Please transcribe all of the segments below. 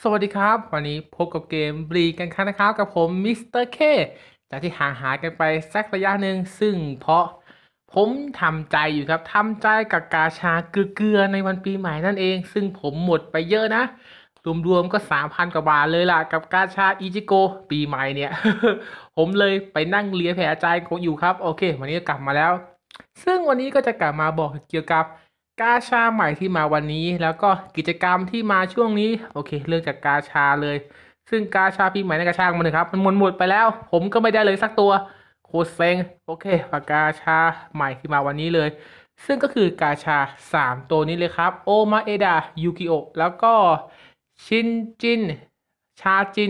สวัสดีครับวันนี้พบกับเกมบลีกันครั้งนะครับกับผมมิสเตอร์เคจากที่ห่างหายกันไปสักระยะหนึ่งซึ่งเพราะผมทำใจอยู่ครับทำใจกับกาชาเกลือในวันปีใหม่นั่นเองซึ่งผมหมดไปเยอะนะรวมๆก็3,000กว่าบาทเลยล่ะกับกาชาอิจิโกปีใหม่เนี่ยผมเลยไปนั่งเลียแผลใจของอยู่ครับโอเควันนี้ก็กลับมาแล้วซึ่งวันนี้ก็จะกลับมาบอกเกี่ยวกับ กาชาใหม่ที่มาวันนี้แล้วก็กิจกรรมที่มาช่วงนี้โอเคเรื่องจากกาชาเลยซึ่งกาชาปีใหม่ในกาชามันนะครับมันหมดไปแล้วผมก็ไม่ได้เลยสักตัวโคตรเซ็งโอเคปากกาชาใหม่ที่มาวันนี้เลยซึ่งก็คือกาชา3ตัวนี้เลยครับโอมาเอดะยูกิโอะแล้วก็ชินจินชาจิน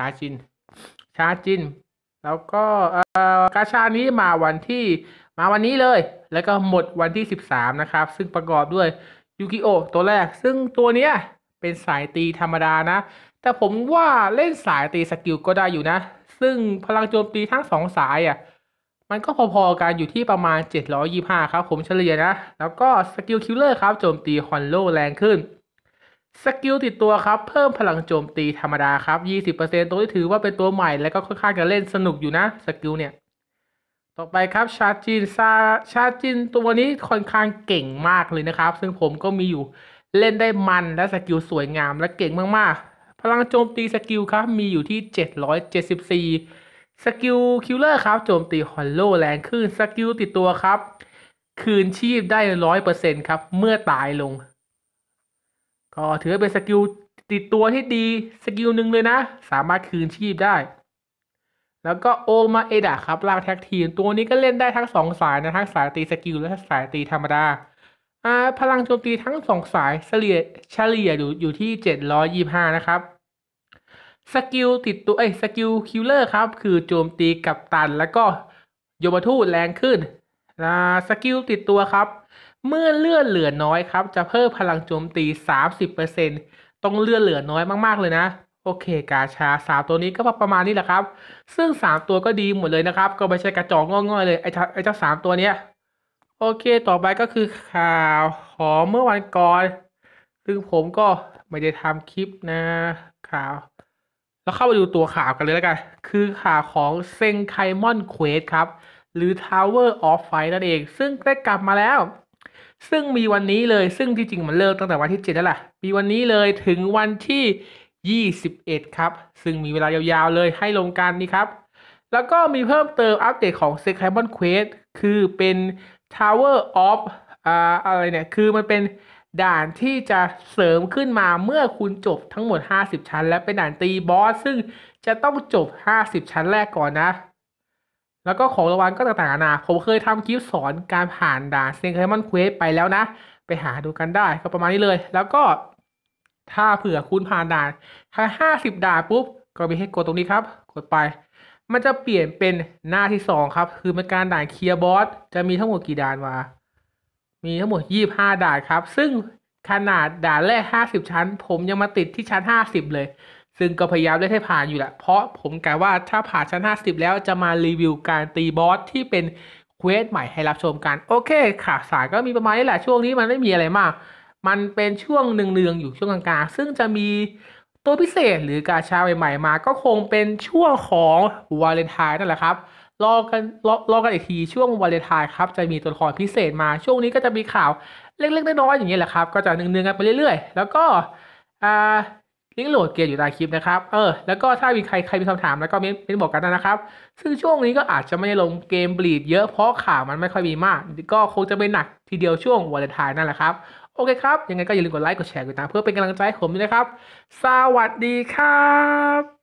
ชาจินแล้วก็กาชานี้มาวันนี้เลย แล้วก็หมดวันที่13นะครับ ซึ่งประกอบด้วยยูกิโอะตัวแรก ซึ่งตัวเนี้ยเป็นสายตีธรรมดานะ แต่ผมว่าเล่นสายตีสกิลก็ได้อยู่นะ ซึ่งพลังโจมตีทั้งสองสายอ่ะมันก็พอๆกันอยู่ที่ประมาณ725ครับผมเฉลี่ยนะ แล้วก็สกิลคิลเลอร์ครับโจมตีฮอนโลแรงขึ้น สกิลติดตัวครับเพิ่มพลังโจมตีธรรมดาครับ20%ตัวที่ถือว่าเป็นตัวใหม่และก็ค่อนข้างจะเล่นสนุกอยู่นะสกิลเนี่ยต่อไปครับชาจินตัวนี้ค่อนข้างเก่งมากเลยนะครับซึ่งผมก็มีอยู่เล่นได้มันและสกิลสวยงามและเก่งมากๆพลังโจมตีสกิลครับมีอยู่ที่774สกิลคิลเลอร์ครับโจมตีฮอลโลแรงขึ้นสกิลติดตัวครับคืนชีพได้100%ครับเมื่อตายลง ก็ถือว่าเป็นสกิลติดตัวที่ดีสกิลหนึ่งเลยนะสามารถคืนชีพได้แล้วก็โอมาเอดะครับลากแท็กทีมตัวนี้ก็เล่นได้ทั้งสองสายนะทั้งสายตีสกิลและสายตีธรรมดาพลังโจมตีทั้งสองสายเฉลี่ยอยู่ที่725นะครับสกิลติดตัวสกิลคิลเลอร์ครับคือโจมตีกับตันแล้วก็โยมทูตแรงขึ้นสกิลติดตัวครับ เมื่อเลือดเหลือน้อยครับจะเพิ่มพลังโจมตี30%ต้องเลือดเหลือน้อยมากๆเลยนะโอเคกาชา3ตัวนี้ก็ประมาณนี้แหละครับซึ่ง3ตัวก็ดีหมดเลยนะครับก็ไม่ใช่กระจอกง่อยๆเลยไอ้เจ้า3ตัวเนี้ยโอเคต่อไปก็คือข่าวของเมื่อวันก่อนซึ่งผมก็ไม่ได้ทำคลิปนะข่าวแล้วเข้าไปดูตัวข่าวกันเลยแล้วกันคือข่าวของเซงไคมอนเควสครับหรือ Tower of Fight นั่นเองซึ่งได้กลับมาแล้ว ซึ่งมีวันนี้เลยซึ่งที่จริงมันเริ่มตั้งแต่วันที่7แล้วล่ะมีวันนี้เลยถึงวันที่21ครับซึ่งมีเวลายาวๆเลยให้ลงกันนี่ครับแล้วก็มีเพิ่มเติมอัปเดตของ Second Quest คือเป็น Tower of อะไรเนี่ยคือมันเป็นด่านที่จะเสริมขึ้นมาเมื่อคุณจบทั้งหมด50ชั้นและเป็นด่านตีบอสซึ่งจะต้องจบ50ชั้นแรกก่อนนะแล้วก็ของรางวัลก็ต่างๆนานาผมเคยทำคลิปสอนการผ่านด่านเซนเคมอนเควสไปแล้วนะไปหาดูกันได้ก็ประมาณนี้เลยแล้วก็ถ้าเผื่อคุณผ่านด่านถ้า50 ด่านปุ๊บก็มีให้กดตรงนี้ครับกดไปมันจะเปลี่ยนเป็นหน้าที่2ครับคือเป็นการด่านเคลียร์บอสจะมีทั้งหมดกี่ด่านวะมีทั้งหมด25 ด่านครับซึ่งขนาดด่านแรก50 ชั้นผมยังมาติดที่ชั้น50เลยซึ่งก็พยายามเล่นให้ผ่านอยู่แหละเพราะผมกะว่าถ้าผ่านชั้น50แล้วจะมารีวิวการตีบอสที่เป็นเควสใหม่ให้รับชมกันโอเคข่าวสารก็มีประมาณนี้แหละช่วงนี้มันไม่มีอะไรมากมันเป็นช่วงเนืองๆอยู่ช่วงกลางๆซึ่งจะมีตัวพิเศษหรือกาชาใหม่ๆมาก็คงเป็นช่วงของวาเลนไทน์นั่นแหละครับ รอกันอีกทีช่วงวาเลนไทน์ครับจะมีตัวละครพิเศษมาช่วงนี้ก็จะมีข่าวเล็กๆน้อยๆอย่างเงี้ยแหละครับก็จะเนืองๆกันไปเรื่อยๆแล้วก็อ่าลิงก์โหลดเกมอยู่ใต้คลิปนะครับแล้วก็ถ้ามีใครมีคำถามแล้วก็เม้นบอกกันนะครับซึ่งช่วงนี้ก็อาจจะไม่ได้ลงเกมบลีดเยอะเพราะข่าวมันไม่ค่อยมีมากก็คงจะเป็นหนักทีเดียวช่วงวาเลนไทน์นั่นแหละครับโอเคครับยังไงก็อย่าลืมกดไลค์กดแชร์กดติดตามเพื่อเป็นกำลังใจให้ผมด้วยนะครับสวัสดีครับ